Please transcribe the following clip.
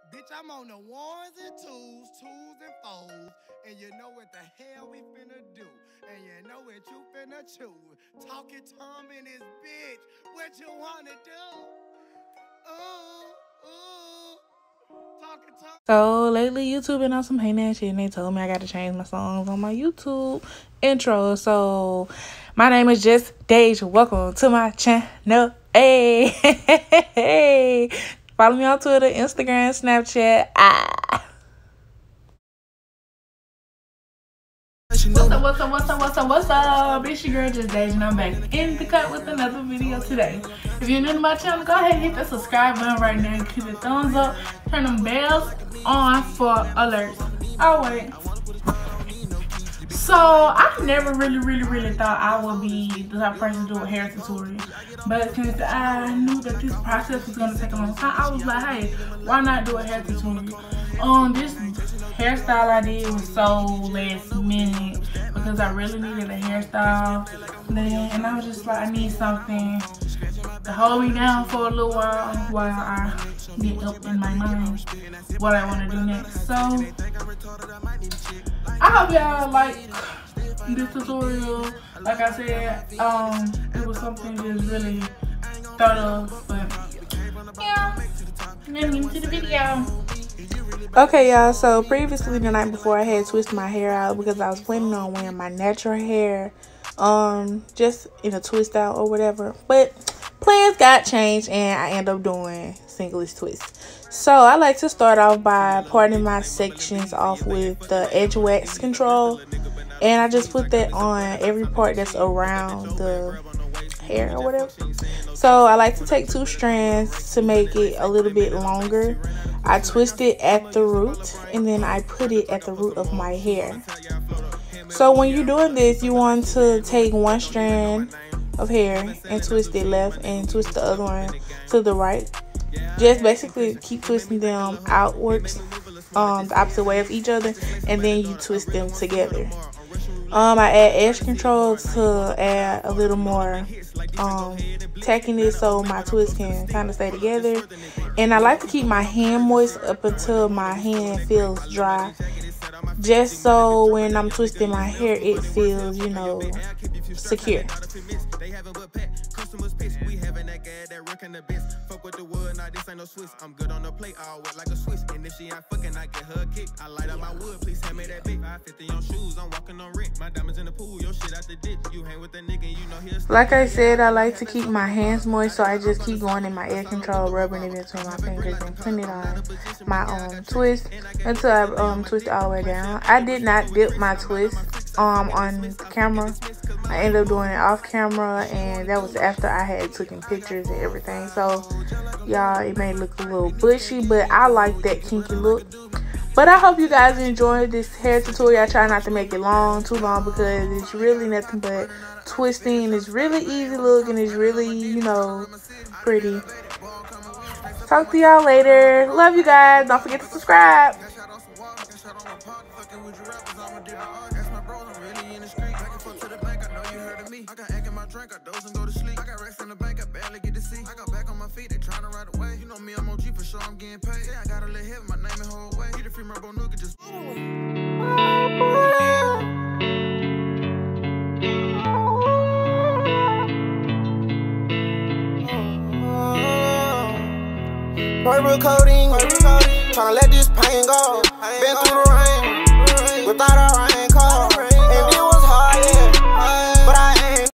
Bitch, I'm on the ones and twos and fours, and you know what the hell we finna do, and you know what you finna choose. Talking Tom in this bitch, what you wanna do? Talking Tom. So lately YouTube been on some hating ass shit and they told me I gotta change my songs on my YouTube intro. So my name is just Deja. Welcome to my channel. Hey. Follow me on Twitter, Instagram, Snapchat. What's up? It's your girl Just Deja and I'm back in the cut with another video today. If you're new to my channel, go ahead and hit that subscribe button right now and keep it thumbs up. Turn them bells on for alerts. Oh wait. So I never really thought I would be the type of person to do a hair tutorial. But since I knew that this process was gonna take a long time, I was like, hey, why not do a hair tutorial? This hairstyle I did was so last minute because I really needed a hairstyle then, and I was just like, I need something to hold me down for a little while I get up in my mind what I want to do next. So I hope y'all like this tutorial. Like I said, it was something just really thought of, but yeah, let's get into the video. Okay, y'all, so previously the night before I had twisted my hair out because I was planning on wearing my natural hair just in a twist out or whatever, but plans got changed and I ended up doing singless twist. So I like to start off by parting my sections off with the edge wax control, and I just put that on every part that's around the hair or whatever. So I like to take 2 strands to make it a little bit longer. I twist it at the root and then I put it at the root of my hair. So when you're doing this, you want to take 1 strand of hair and twist it left and twist the other one to the right. Just basically keep twisting them outwards, the opposite way of each other, and then you twist them together. I add edge control to add a little more tackiness so my twist can kind of stay together. And I like to keep my hand moist up until my hand feels dry, just so when I'm twisting my hair it feels, you know, secure. Like I said, I like to keep my hands moist, so I just keep going in my edge control, rubbing it into my fingers and putting it on my twist until I twist it all the way down. I did not dip my twist on camera. I ended up doing it off camera, and that was after I had taken pictures and everything. So y'all, it may look a little bushy, but I like that kinky look. But I hope you guys enjoyed this hair tutorial. I try not to make it too long because it's really nothing but twisting. It's really easy look and it's really, you know, pretty. Talk to y'all later. Love you guys. Don't forget to subscribe. I got egg in my drink, I doze and go to sleep. I got racks in the bank, I barely get to see. I got back on my feet, they tryna ride away. You know me, I'm OG for sure, I'm getting paid. Say I got a little hit, my name and whole way. Get a free Merbo Nuka, just purple coating, tryna let this pain go. Been through the